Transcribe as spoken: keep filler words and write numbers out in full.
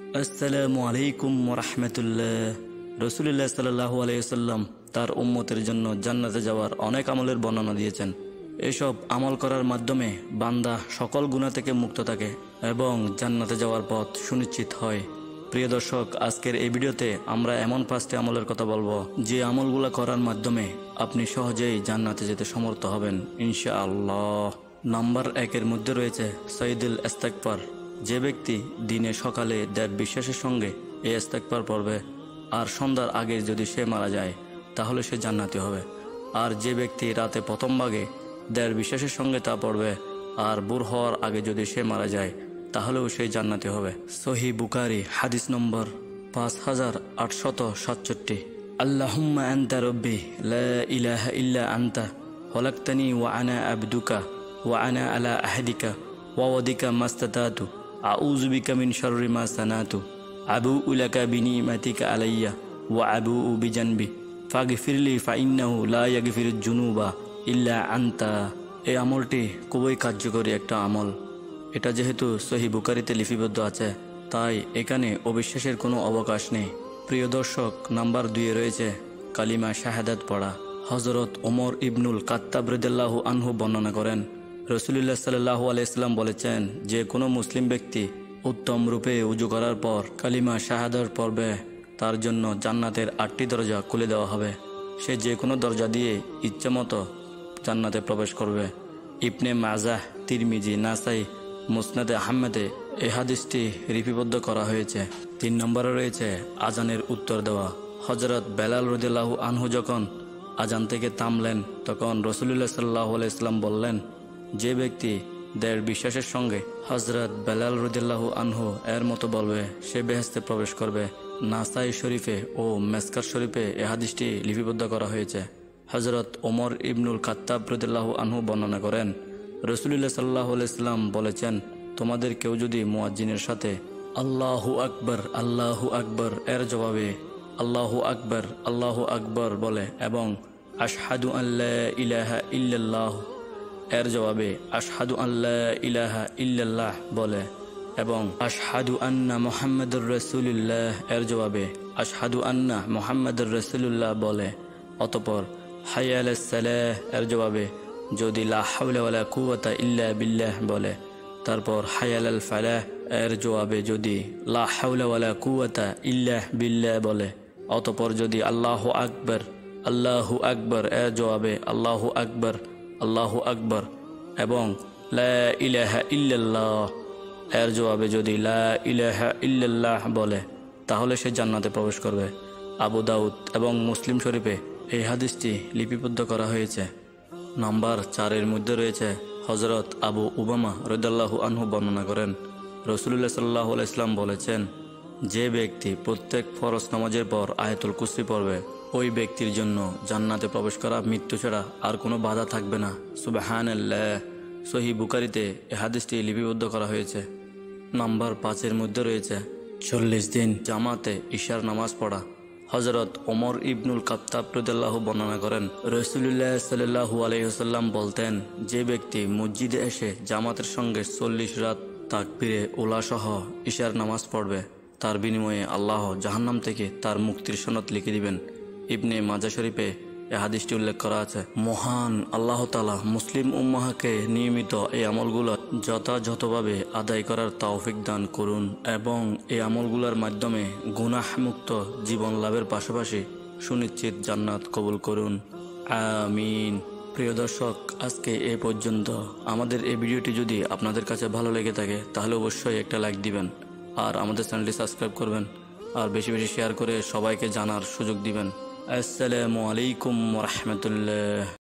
আসসালামু আলাইকুম ওয়া রাহমাতুল্লাহ। রাসূলুল্লাহ সাল্লাল্লাহু আলাইহি ওয়াসাল্লাম তার উম্মতের জন্য জান্নাতে যাওয়ার অনেক আমলের বর্ণনা দিয়েছেন। এসব আমল করার মাধ্যমে বান্দা সকল গুনাহ থেকে মুক্ত থাকে এবং জান্নাতে যাওয়ার পথ সুনিশ্চিত হয়। প্রিয় দর্শক, আজকের এই ভিডিওতে আমরা এমন পাঁচটি আমলের কথা বলবো যে আমলগুলো করার মাধ্যমে আপনি সহজেই জান্নাতে যেতে সমর্থ হবেন ইনশাআল্লাহ। নাম্বার একের মধ্যে রয়েছে সাইয়দুল ইস্তিগফার। যে ব্যক্তি দিনে সকালে দেব বিশ্বাসের সঙ্গে এই ইস্তিগফার পড়বে আর সন্ধ্যার আগে যদি সে মারা যায় তাহলে সে জান্নাতি হবে। আর যে ব্যক্তি রাতে প্রথম ভাগে দেব বিশ্বাসের সঙ্গে তা পড়বে আর ভোর হওয়ার আগে যদি সে মারা যায় তাহলেও সে জান্নাতি হবে। সহিহ বুখারী হাদিস নম্বর পাঁচ হাজার আটশত সাতষট্টি। আল্লাহুম্মা আনতা রব্বি লা ইলাহা ইল্লা আনতা খলাকতানি ওয়া আনা আবদুকা ওয়া আনা আলা আহদিকা ওয়া ওয়াদিকা মাস্তাতাতু আউযু বিকা মিন শাররি মা সানাতু আবুউ লাকা বিনিমাতিকা আলাইয়া ওয়া আবুউ বিজানবি ফাগফিরলি ফাইন্নাহু লা ইয়াগফিরুজ জুনুবা ইল্লা আনতা। এই আমলটি খুবই কার্যকরী একটা আমল। এটা যেহেতু সহিহ বুখারীতে লিপিবদ্ধ আছে তাই এখানে অবিশ্বাসের কোনো অবকাশ নেই। প্রিয় দর্শক, নাম্বার দুইয়ে রয়েছে কালিমা শাহাদাত পড়া। হযরত ওমর ইবনুল খাত্তাব রাদিয়াল্লাহু আনহু বর্ণনা করেন, রাসূলুল্লাহ সাল্লাল্লাহু আলাইহি ওয়াসাল্লাম বলেছেন, যে কোনো মুসলিম ব্যক্তি উত্তম রূপে উজু করার পর কালিমা শাহাদাত পড়বে তার জন্য জান্নাতের আটটি দরজা খুলে দেওয়া হবে। সে যে কোনো দরজা দিয়ে ইচ্ছামতো জান্নাতে প্রবেশ করবে। ইবনে মাজাহ, তিরমিজি, নাসাই, মুসনাদে আহমদে এই হাদিসটি লিপিবদ্ধ করা হয়েছে। তিন নম্বরে রয়েছে আজানের উত্তর দেওয়া। হযরত বেলাল রাদিয়াল্লাহু আনহু যখন আজান থেকে থামলেন তখন রাসূলুল্লাহ সাল্লাল্লাহু আলাইহি ওয়াসাল্লাম বললেন, যে ব্যক্তি দেড় বিশ্বাসের সঙ্গে হযরত বেলাল রাদিয়াল্লাহু আনহু এর মতো বলবে সে বেহেশতে প্রবেশ করবে। নাসাই শরীফে ও মেসকাত শরীফে এই হাদিসটি লিপিবদ্ধ করা হয়েছে। হযরত ওমর ইবনুল খাত্তাব রাদিয়াল্লাহু আনহু বর্ণনা করেন, রাসূলুল্লাহ সাল্লাল্লাহু আলাইহি ওয়াসাল্লাম বলেছেন, তোমাদের কেউ যদি মুয়াজ্জিনের সাথে আল্লাহু আকবার আল্লাহু আকবার এর জবাবে আল্লাহু আকবার আল্লাহু আকবার বলে এবং আশহাদু আল্লা ইলাহা ইল্লাল্লাহ এর জবাবে আশহাদু আল্লা ইলাহা ইল্লাল্লাহ বলে এবং আশহাদু আন্না মুহাম্মাদুর রাসূলুল্লাহ এর জবাবে আশহাদু আন্না মুহাম্মাদুর রাসূলুল্লাহ বলে, অতঃপর হাইয়া আলাস সালাহ এর জবাবে যদি লা হাওলা ওয়ালা কুওয়াতা ইল্লা বিল্লাহ বলে, তারপর হাইয়া আলাল ফালাহ এর জবাবে যদি লা হাওলা ওয়ালা কুওয়াতা ইল্লা বিল্লাহ বলে, অতঃপর যদি আল্লাহু আকবার আল্লাহু আকবার এর জবাবে আল্লাহু আকবার আল্লাহু আকবার এবং লা ইলাহা ইল্লাল্লাহ এর জবাবে যদি লা ইলাহা ইল্লাল্লাহ বলে তাহলে সে জান্নাতে প্রবেশ করবে। আবু দাউদ এবং মুসলিম শরীফে এই হাদিসটি লিপিবদ্ধ করা হয়েছে। নাম্বার চারের মধ্যে রয়েছে হযরত আবু উমামা রাদিয়াল্লাহু আনহু বর্ণনা করেন, রাসূলুল্লাহ সাল্লাল্লাহু আলাইহি ওয়াসাল্লাম বলেছেন, যে ব্যক্তি প্রত্যেক ফরজ নামাজের পর আয়াতুল কুরসি পড়বে ওই ব্যক্তির জন্য জান্নাতে প্রবেশ করা মৃত্যু ছাড়া আর কোনো বাধা থাকবে না। সুবহানাল্লাহ। সহিহ বুখারীতে এই হাদিসটি লিপিবদ্ধ করা হয়েছে। নাম্বার পাঁচের মধ্যে রয়েছে চল্লিশ দিন জামাতে ইশার নামাজ পড়া। হযরত ওমর ইবনুল খাত্তাব রাদিয়াল্লাহু বর্ণনা করেন, রাসূলুল্লাহ সাল্লাল্লাহু আলাইহি ওয়াসাল্লাম বলতেন, যে ব্যক্তি মসজিদে এসে জামাতের সঙ্গে চল্লিশ রাত তাকবীরে উলা সহ ইশার নামাজ পড়বে তার বিনিময়ে আল্লাহ জাহান্নাম থেকে তার মুক্তির সনদ লিখে দিবেন। ইবনে মাজাহ শরীফে এই হাদিসটি উল্লেখ করা আছে। মহান আল্লাহ তাআলা মুসলিম উম্মাহকে নিয়মিত এই আমলগুলো যথাযথভাবে আদায় করার তৌফিক দান করুন এবং এই আমলগুলোর মাধ্যমে গুনাহ মুক্ত জীবন লাভের পাশাপাশি সুনিশ্চিত জান্নাত কবুল করুন, আমিন। প্রিয় দর্শক, আজকে এ পর্যন্ত। আমাদের এই ভিডিওটি যদি আপনাদের কাছে ভালো লেগে থাকে তাহলে অবশ্যই একটা লাইক দিবেন আর আমাদের চ্যানেলটি সাবস্ক্রাইব করবেন আর বেশি বেশি শেয়ার করে সবাইকে জানার সুযোগ দিবেন। আসসালামু আলাইকুম ওয়া রাহমাতুল্লাহ।